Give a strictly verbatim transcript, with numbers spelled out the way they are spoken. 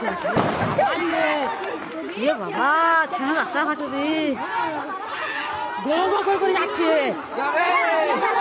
এ বাবা ছেলে রাস্তাঘাটে রে গো গো করে যাচ্ছে